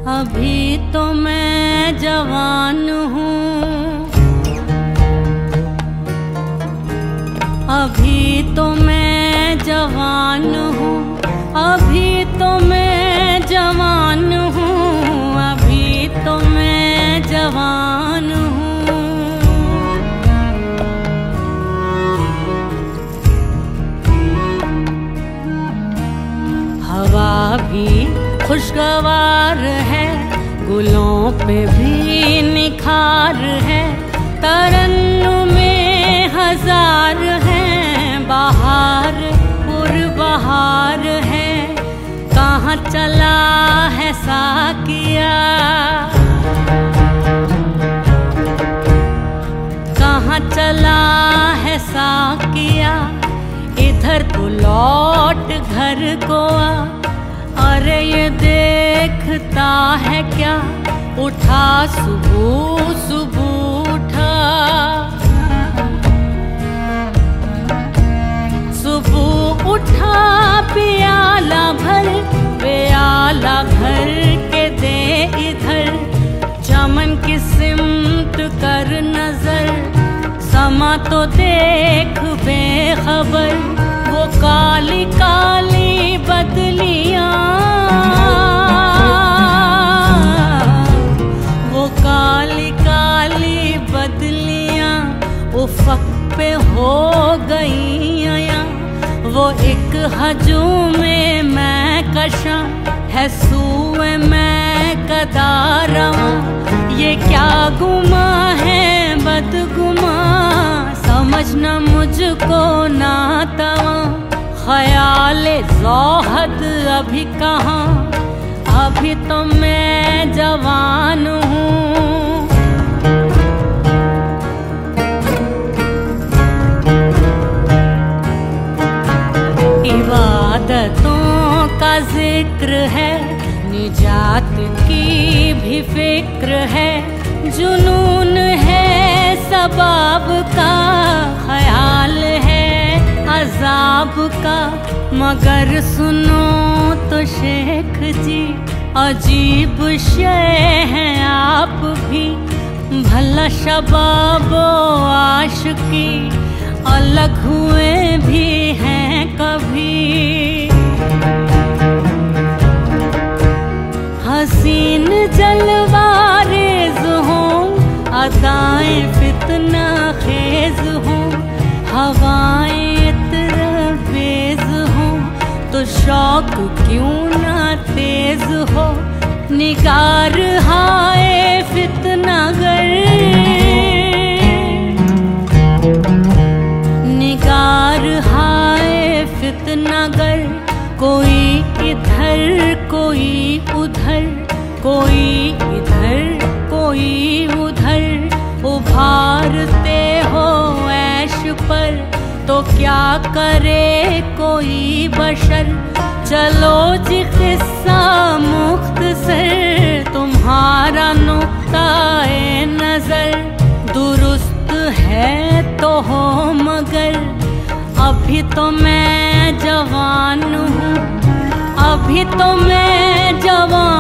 अभी तो मैं जवान हूँ, अभी तो मैं जवान हूँ, अभी तो मैं जवान हूँ, अभी तो मैं जवान हूँ। हवा भी खुशगवार है, गुलों पे भी निखार है, तरन्नुमें हजार हैं, बहार पुरबहार है। कहाँ चला है साकिया, कहाँ चला है साकिया, इधर तो लौट घर को आ। अरे ये देखता है क्या, उठा सुबह सुबह उठा, सुबह उठा पियाला भर, पियाला भर के दे इधर। चमन की सिमत कर नजर, समा तो देख बेखबर, वो काली काली बदलियां, वो काली काली बदलियां उफ़क़ पे हो गई आया। वो एक हजूम में मैं कशा है, सूए मैं कदा रवां। ये क्या गुमा है बदगुमा, समझना मुझको ना तवा। ख़याले ज़ौहद अभी कहाँ, अभी तो मैं जवान हूँ। इबादतों का जिक्र है, निजात की भी फिक्र है, जुनून है सबाब का, ख्याल है अजाब का। मगर सुनो तो शेख जी, अजीब शय हैं आप भी। भला शबाबो आशिकी अलग हुए भी हैं कभी। हसीन जलवारेज हों, अदाएं फितना खेज हों, हवाएं इतरवेज हों, तो शौक क्यों ना तेज हो। निगार हाय फितनागर, निगार हाय फितनागर। कोई इधर कोई उधर, कोई इधर कोई उधर, उभारते हो ऐश पर, तो क्या करे कोई बशर। चलो जी किस्सा मुख्तसर, तुम्हारा नुक्ता-ए नजर दुरुस्त है तो हो, मगर अभी तो मैं जवान हूँ, अभी तो मैं जवान